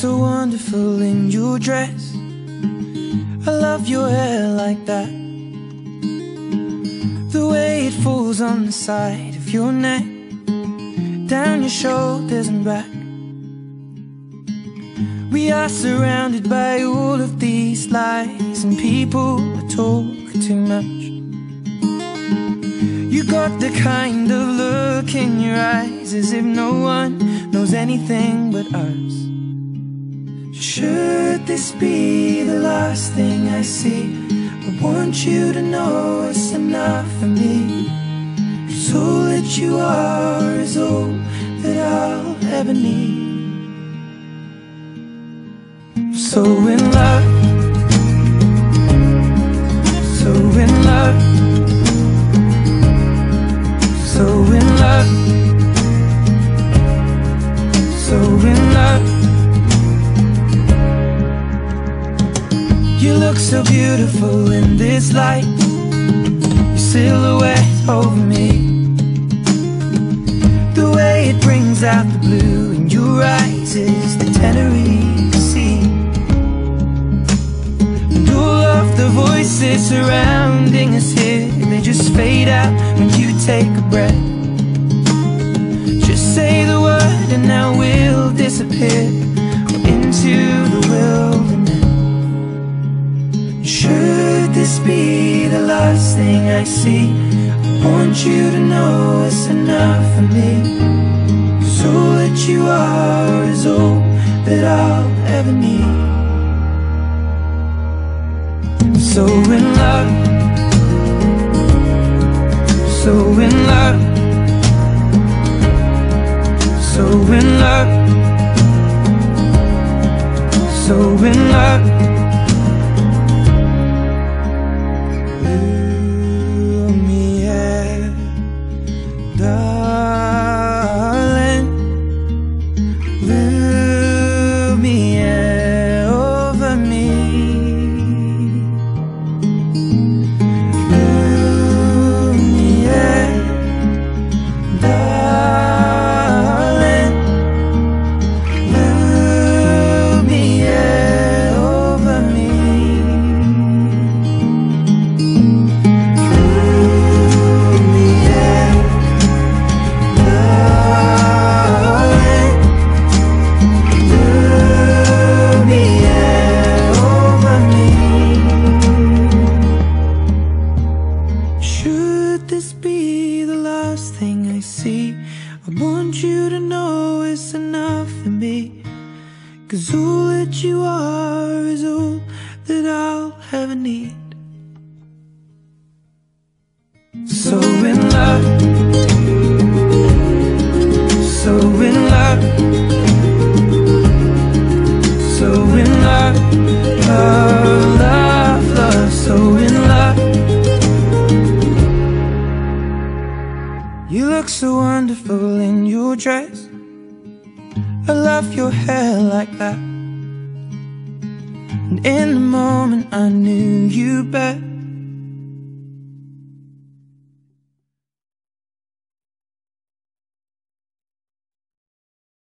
so wonderful in your dress. I love your hair like that, the way it falls on the side of your neck, down your shoulders and back. We are surrounded by all of these lies, and people are talking too much. You got the kind of look in your eyes as if no one knows anything but us. Should this be the last thing I see, I want you to know it's enough for me. 'Cause all that you are is all that I'll ever need. So in love, so in love, so in love, so in love. You look so beautiful in this light, your silhouette over me, the way it brings out the blue in your eyes is the Tenerife Sea. And all of the voices surrounding us here, they just fade out when you take a breath. Just say the word and now we'll disappear into the wilderness. Should this be the last thing I see, I want you to know it's enough for me. 'Cause all that you are is all that I'll ever need. So in love, so in love, so in love, so in love. Darling, Lumiere over me, Lumiere, darling, Lumiere over me, Lumiere. Should this be the last thing I see, I want you to know it's enough for me. 'Cause all that you are is all that I'll ever need. So in love, so in love, so in love, love, love, love, so in love. You look so wonderful in your dress. I love your hair like that. And in the moment I knew you better.